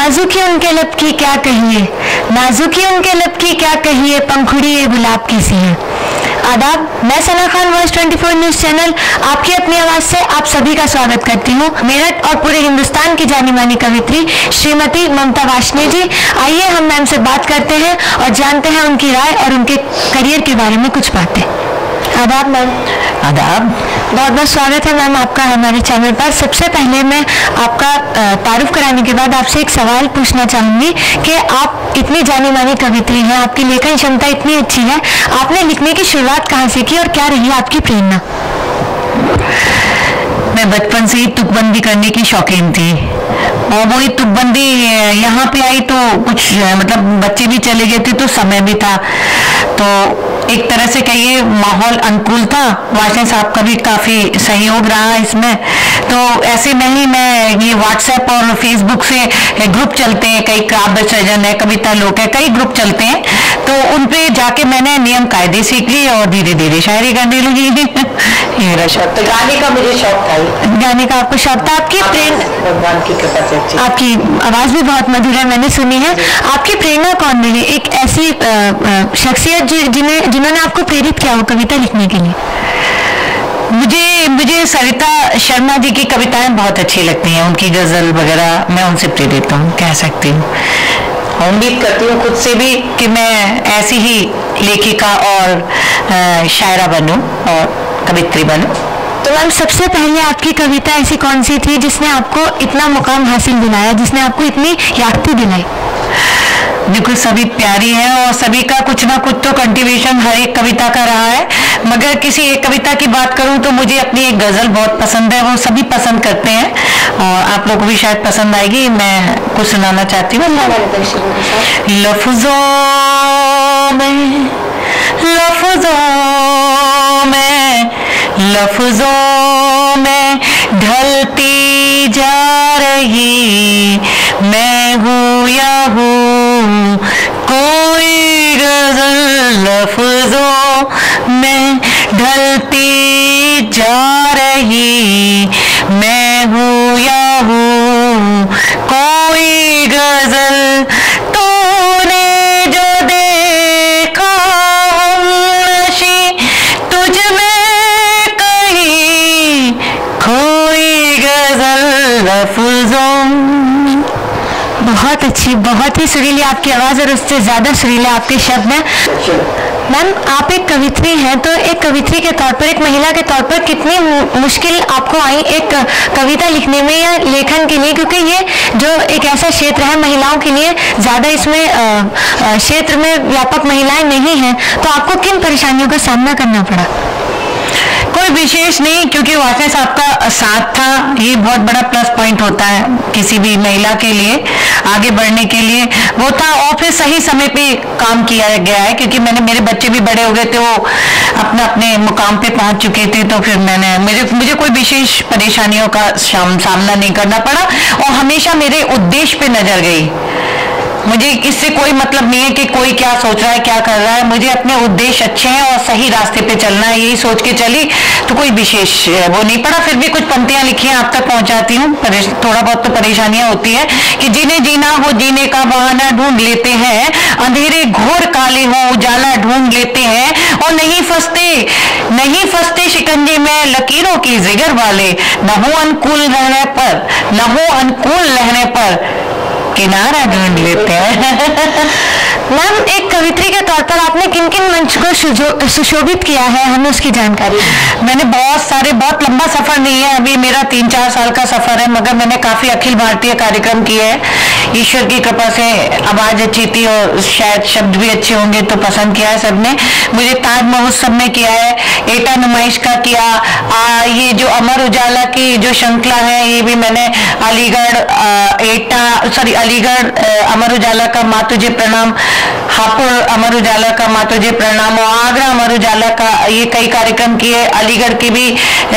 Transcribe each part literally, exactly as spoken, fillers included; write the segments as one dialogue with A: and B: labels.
A: नाजुकी उनके लब की क्या कहिए, नाजुकी उनके लब की क्या कहिए, पंखुड़ी ये गुलाब की सी है। आदाब, मैं सना खान वॉइस चौबीस न्यूज चैनल आपकी अपनी आवाज से आप सभी का स्वागत करती हूँ। मेरठ और पूरे हिंदुस्तान की जानी मानी कवित्री श्रीमती ममता वार्ष्णेय जी, आइए हम मैम से बात करते हैं और जानते हैं उनकी राय और उनके करियर के बारे में कुछ बातें। आदाब मैम।
B: आदाब,
A: बहुत बहुत स्वागत है मैम आपका हमारे चैनल पर। सबसे पहले मैं आपका तारुफ कराने के बाद आपसे एक सवाल पूछना चाहूंगी कि आप इतनी जानी मानी कवित्री हैं, आपकी लेखन क्षमता इतनी अच्छी है, आपने लिखने की शुरुआत कहाँ से की और क्या रही आपकी प्रेरणा?
B: मैं बचपन से ही तुकबंदी करने की शौकीन थी और वही तुकबंदी यहाँ पे आई तो कुछ मतलब बच्चे भी चले गए थे तो समय भी था, तो एक तरह से कहिए माहौल अनुकूल था। वार्ष्णेय साहब का भी काफ़ी सहयोग रहा इसमें। तो ऐसे में ही मैं ये व्हाट्सएप और फेसबुक से ग्रुप चलते हैं, कई काव्य सृजन है, कविता लोक है, कई ग्रुप चलते हैं, तो उन पे जाके मैंने नियम कायदे सीख ली और धीरे धीरे शायरी करने लगी। मेरा शौक तो गाने का, मुझे शौक था,
A: गाने का आपको शौक था। आपकी प्रेरणा,
B: भगवान की कृपा से,
A: आपकी आवाज भी बहुत मधुर है, मैंने सुनी है। आपकी प्रेरणा कौन रही, एक ऐसी शख्सियत जिन्हें जिन्होंने आपको प्रेरित किया हो कविता लिखने के लिए?
B: मुझे मुझे सरिता शर्मा जी की कविताएं बहुत अच्छी लगती हैं, उनकी गजल वगैरह, मैं उनसे प्रेरित हूँ, कह सकती हूँ। उम्मीद करती हूँ खुद से भी कि मैं ऐसी ही लेखिका और शायरा बनूं और कवित्री बनूं।
A: तो मैम सबसे पहले आपकी कविता ऐसी कौन सी थी जिसने आपको इतना मुकाम हासिल दिलाया, जिसने आपको इतनी यादगार दिलाई?
B: बिल्कुल सभी प्यारी है और सभी का कुछ ना कुछ तो कंट्रीब्यूशन हर एक कविता का रहा है, मगर किसी एक कविता की बात करूं तो मुझे अपनी एक गजल बहुत पसंद है, वो सभी पसंद करते हैं और आप लोगों को भी शायद पसंद आएगी। मैं कुछ सुनाना चाहती हूँ। लफ्जों में लफ्जों में लफ्जों में ढलती जा रही मैं हूँ या हूँ कोई गजल, लफ्जों में ढलती जा रही मैं हूँ या हूँ कोई गजल। तूने जो देखा हमनशी तुझ में कहीं कोई गजल, लफ्जों।
A: बहुत अच्छी, बहुत ही सुरीली आपकी आवाज़ और उससे ज़्यादा सुरीले आपके शब्द हैं। मैम आप एक कवित्री हैं, तो एक कवित्री के तौर पर, एक महिला के तौर पर कितनी मुश्किल आपको आई एक कविता लिखने में या लेखन के लिए, क्योंकि ये जो एक ऐसा क्षेत्र है महिलाओं के लिए, ज़्यादा इसमें क्षेत्र में व्यापक महिलाएं नहीं हैं, तो आपको किन परेशानियों का सामना करना पड़ा?
B: कोई विशेष नहीं, क्योंकि वार्ष्णेय साहब का साथ था, ये बहुत बड़ा प्लस पॉइंट होता है किसी भी महिला के लिए आगे बढ़ने के लिए, वो था। और फिर सही समय पे काम किया गया है, क्योंकि मैंने, मेरे बच्चे भी बड़े हो गए थे, वो अपने अपने मुकाम पे पहुंच चुके थे, तो फिर मैंने मुझे मुझे कोई विशेष परेशानियों का सामना नहीं करना पड़ा और हमेशा मेरे उद्देश्य पे नजर गई। मुझे इससे कोई मतलब नहीं है कि कोई क्या सोच रहा है, क्या कर रहा है, मुझे अपने उद्देश्य अच्छे हैं और सही रास्ते पे चलना है, यही सोच के चली, तो कोई विशेष वो नहीं पड़ा। फिर भी कुछ पंक्तियां लिखी हैं, आप तक पहुंचाती हूँ। थोड़ा बहुत तो परेशानियां होती है कि जिन्हें जीना हो जीने का बहाना ढूंढ लेते हैं, अंधेरे घोर काले हो उजाला ढूंढ लेते हैं और नहीं फंसते नहीं फंसते शिकंजे में लकीरों की जिगर वाले, न हो अनुकूल रहने पर न हो अनुकूल रहने पर किनारा ढूंढ लेते हैं।
A: मैम एक कवित्री के तौर पर आपने किन किन मंच को सुशोभित किया है, हमें उसकी जानकारी?
B: मैंने बहुत सारे, बहुत लंबा सफर नहीं है, अभी मेरा तीन चार साल का सफर है, मगर मैंने काफी अखिल भारतीय कार्यक्रम किए हैं। ईश्वर की कृपा से आवाज अच्छी थी और शायद शब्द भी अच्छे होंगे तो पसंद किया है सबने। मुझे ताज महोत्सव में किया है, एटा नुमाइश का किया, आ, ये जो अमर उजाला की जो श्रृंखला है ये भी मैंने अलीगढ़ एटा सॉरी अलीगढ़ अमर उजाला का माँ तुझे प्रणाम, हापुड़ अमर उजाला का माँ तुझे प्रणाम और आगरा अमर उजाला का, ये कई कार्यक्रम किए। अलीगढ़ की भी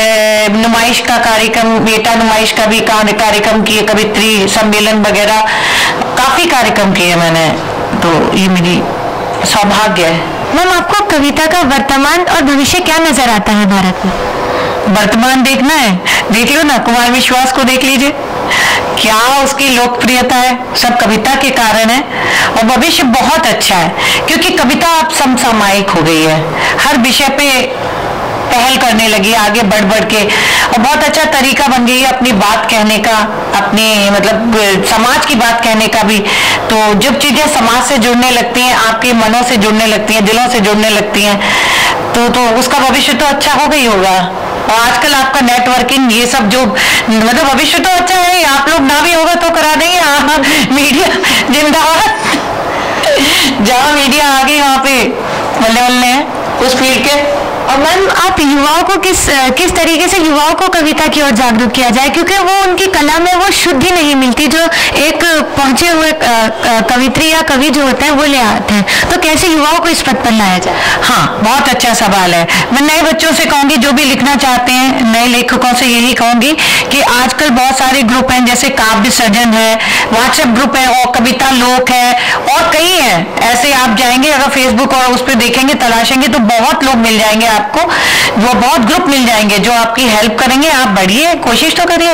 B: नुमाइश का कार्यक्रम, बेटा नुमाइश का भी कार्यक्रम किए, कवित्री सम्मेलन वगैरह काफी कार्यक्रम किए मैंने, तो ये मेरी सौभाग्य है।
A: मैम आपको कविता का वर्तमान और भविष्य क्या नजर आता है भारत में?
B: वर्तमान देखना है, देख लो ना, कुमार विश्वास को देख लीजिए, क्या उसकी लोकप्रियता है, सब कविता के कारण है। और भविष्य बहुत अच्छा है क्योंकि कविता अब समसामयिक हो गई है, हर विषय पे पहल करने लगी आगे बढ़ बढ़ के, और बहुत अच्छा तरीका बन गई है अपनी बात कहने का, अपनी मतलब समाज की बात कहने का भी। तो जब चीजें समाज से जुड़ने लगती हैं, आपके मनों से जुड़ने लगती हैं, दिलों से जुड़ने लगती हैं, तो तो उसका भविष्य तो अच्छा हो गई होगा। और आजकल आपका नेटवर्किंग ये सब जो मतलब भविष्य तो अच्छा है, आप लोग ना भी होगा तो करा देंगे। हाँ, मीडिया जिंदाबाद, जहाँ मीडिया आ गई वहाँ पे बल्ले बल्ले हैं उस फील्ड के।
A: और मैम आप युवाओं को किस किस तरीके से युवाओं को कविता की ओर जागरूक किया जाए, क्योंकि वो उनकी कला में वो शुद्धि नहीं मिलती जो एक पहुंचे हुए कवित्री या कवि जो होते हैं वो ले आते हैं, तो कैसे युवाओं को इस पथ पर लाया जाए?
B: हाँ, बहुत अच्छा सवाल है। मैं नए बच्चों से कहूंगी, जो भी लिखना चाहते हैं, नए लेखकों से यही कहूंगी कि आजकल बहुत सारे ग्रुप हैं, जैसे काव्य सर्जन है, व्हाट्सएप ग्रुप है, और कविता लोक है, और कई हैं ऐसे। आप जाएंगे अगर फेसबुक और उस पर देखेंगे, तलाशेंगे तो बहुत लोग मिल जाएंगे आपको, वो बहुत ग्रुप मिल जाएंगे जो आपकी हेल्प करेंगे। आप बढ़िए, कोशिश तो करिए।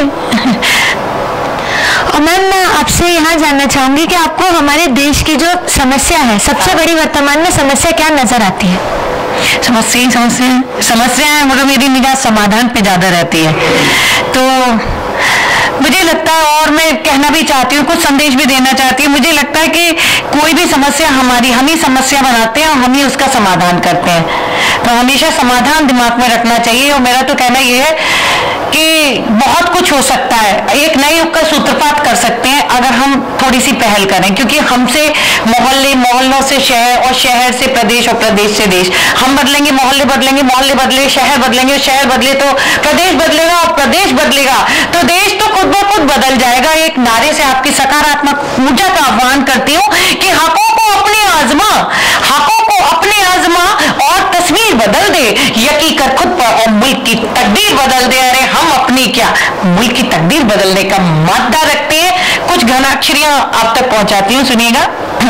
A: और मैम मैं आपसे यहाँ जानना चाहूंगी कि आपको हमारे देश की जो समस्या है, सबसे बड़ी वर्तमान में समस्या क्या नजर आती है?
B: समस्या समस्या समस्या है, मगर मेरी निगाह समाधान पे ज्यादा रहती है। तो मुझे लगता है, और मैं कहना भी चाहती हूँ, कुछ संदेश भी देना चाहती हूँ, मुझे लगता है कि कोई भी समस्या हमारी, हम ही समस्या बनाते हैं और हम ही उसका समाधान करते हैं। तो हमेशा समाधान दिमाग में रखना चाहिए। और मेरा तो कहना यह है कि बहुत कुछ हो सकता है, एक नए युग का सूत्रपात कर सकते हैं अगर हम थोड़ी सी पहल करें, क्योंकि हमसे मोहल्ले, मोहल्लों से शहर, और शहर से प्रदेश, और प्रदेश से देश। हम बदलेंगे, मोहल्ले बदलेंगे, मोहल्ले बदले शहर बदलेंगे, और शहर बदले तो प्रदेश बदलेगा, और प्रदेश बदलेगा तो देश तो खुद ब खुद बदल जाएगा। एक नारे से आपकी सकारात्मक ऊर्जा का आह्वान करती हूँ कि हकों को अपने आजमा, हकों को अपने आजमा और तस्वीर बदल दे, यकी कर खुद पर और मुल्क की तकदीर बदल दे। अरे हम अपनी क्या, मुल्क की तकदीर बदलने का मादा रखते हैं। कुछ घनाक्षरियां आप तक पहुंचाती हूँ, सुनिएगा।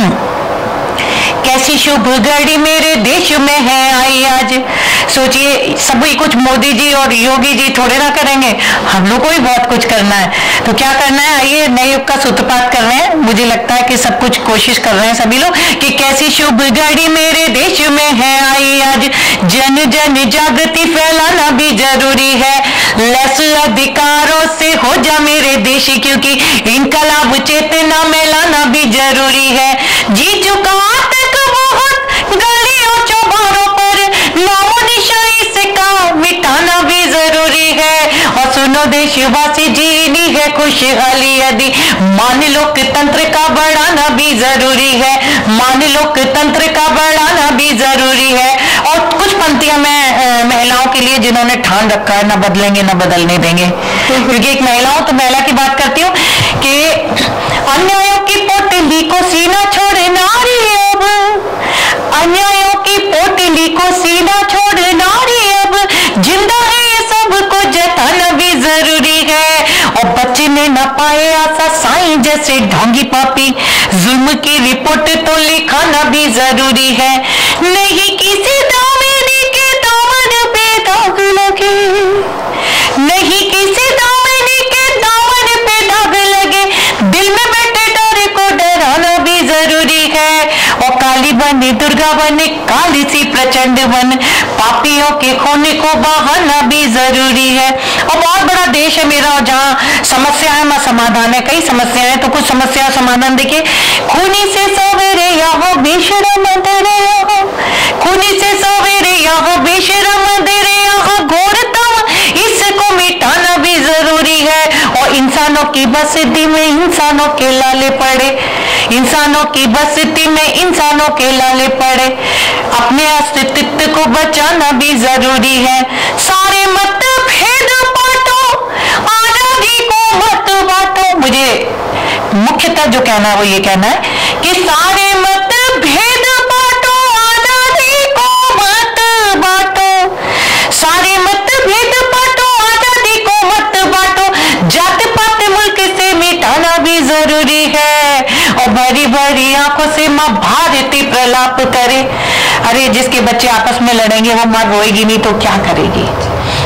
B: कैसी शुभ घड़ी मेरे देश में है आई आज। सोचिए, सभी कुछ मोदी जी और योगी जी थोड़े ना करेंगे, हम लोग को भी बहुत कुछ करना है। तो क्या करना है, आइए नए युग का सूत्रपात कर रहे हैं। मुझे लगता है कि सब कुछ कोशिश कर रहे हैं सभी लोग कि कैसी शुभ घड़ी मेरे देश में है आई आज। जन जन जागृति फैलाना भी जरूरी है, लैस अधिकारों से हो जा मेरे देश, क्योंकि इनकलाब चेतना में लाना भी जरूरी है। जी चुका तक बहुत गलियों चौबारों पर, नामो निशानी से का मिटाना भी जरूरी है। और सुनो देशवासी, जीनी है खुशहाली यदि, मान लोकतंत्र का बढ़ाना भी जरूरी है, मान लोकतंत्र का बढ़ाना भी जरूरी है। और कुछ पंक्तियां मैं महिलाओं के लिए जिन्होंने ठान रखा है, ना बदलेंगे ना बदलने देंगे, क्योंकि एक महिलाओं तो महिला की बात करती हूँ कि अन्यायों की पोटली को सीना छोड़े नारी, अब अन्यायों की पोटली को सीना छोड़े नारी, अब जिंदा है ये सबको जताना भी जरूरी है। और बच्चे ने न पाए आशा साईं जैसे ढोंगी पापी, जुल्म की रिपोर्ट तो लिखाना भी जरूरी है। नहीं किसी दामिनी के दामन पे दाग लगे, नहीं किसी दामिनी के दामन पे दाग लगे, दिल में बैठे डर को डराना भी जरूरी है। और काली बने दुर्गा बने, काली सी प्रचंड बन, पापियों के खोने को बहाना भी जरूरी है। और बहुत बड़ा देश है मेरा, और जहाँ समस्या है वहाँ समाधान है। कई समस्याएं हैं, तो कुछ समस्या समाधान देखिए। खूनी से सवेरे यहाँ बेशरम तेरे यहाँ, खूनी से सवेरे यहाँ बेशरम तेरे यहाँ घोरतम, इसको मिटाना भी जरूरी है। और इंसानों की बस्ती में इंसानों के लाले पड़े, इंसानों की बस्ती में इंसानों के लाले पड़े, अपने अस्तित्व को बचाना भी जरूरी है। सारे मत भेद बांटो, आजादी को मत बांटो। मुझे मुख्यतः जो कहना है वो ये कहना है कि सारे मत भेद बांटो, आजादी को मत बांटो, सारे मत भेद बांटो, आजादी को मत बांटो, जात पात मुल्क से मिटाना भी जरूरी है। और भरी भरी आंखों से माँ भारती प्रलाप करे। अरे जिसके बच्चे आपस में लड़ेंगे वो माँ रोएगी नहीं तो क्या करेगी।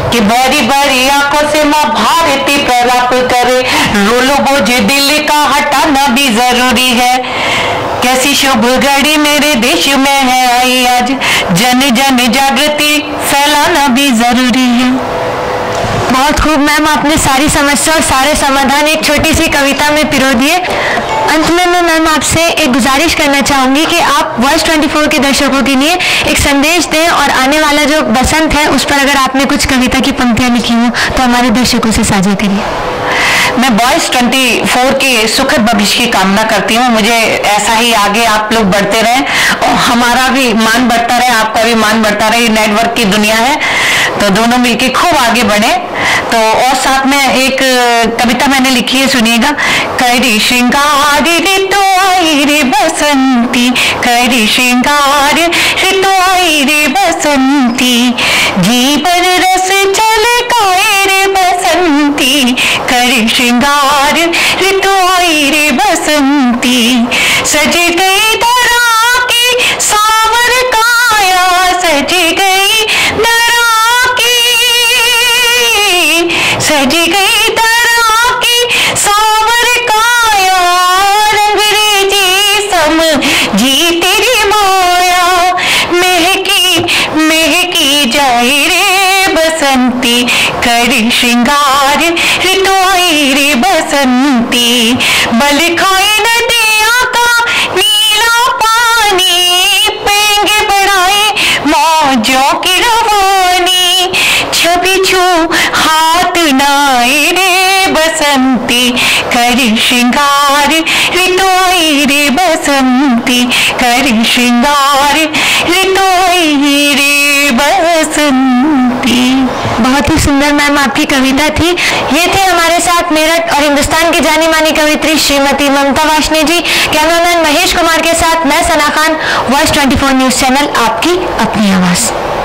B: कि बड़ी बड़ी आंखों से माँ भारती प्रलाप करे, रोलो बोझ दिल का हटाना भी जरूरी है। कैसी शुभ घड़ी मेरे देश में है आई आज, जन जन जागृति फैलाना भी जरूरी है।
A: बहुत खूब मैम, आपने सारी समस्या और सारे समाधान एक छोटी सी कविता में पिरो दिए। अंत में मैं मैम आपसे एक गुजारिश करना चाहूंगी कि आप वॉइस चौबीस के दर्शकों के लिए एक संदेश दें और आने वाला जो बसंत है उस पर अगर आपने कुछ कविता की पंक्तियां लिखी हो तो हमारे दर्शकों से साझा करिए।
B: मैं बॉयस चौबीस के सुखद भविष्य की कामना करती हूँ। मुझे ऐसा ही आगे आप लोग बढ़ते रहें और हमारा भी मान बढ़ता रहे, आपका भी मान बढ़ता रहे। नेटवर्क की दुनिया है तो दोनों मिलके खूब आगे बढ़े। तो और साथ में एक कविता मैंने लिखी है, सुनिएगा। करी श्रृंगार ऋतु आई रे बसंती, करी श्रृंगार ऋतु आई रे बसंती, जीवन रस छलकाए रे बसंती, करी श्रृंगार ऋतु आई रे बसंती, सज गई धरा की सावर काया, सज गई धरा की, सज गई धरा की सावर काया, रंग रेजी सम जी तेरी माया, महकी महकी जाए रे बसंती, करी श्रृंगार ऋतु आई रे बसंती, बल खाए नदियां का नीला पानी, पेंगे बढ़ाए मौजों की रवानी, छवि छू हाथ नाए रे बसंती, करी श्रृंगार ऋतु आई रे बसंती, करी श्रृंगार ऋतु आई रे बसंती।
A: बहुत ही सुंदर मैम आपकी कविता थी। ये थे हमारे साथ मेरठ और हिंदुस्तान की जानी मानी कवित्री श्रीमती ममता वार्ष्णेय जी। कैमरामैन महेश कुमार के साथ मैं सना खान, वॉइस चौबीस न्यूज चैनल, आपकी अपनी आवाज।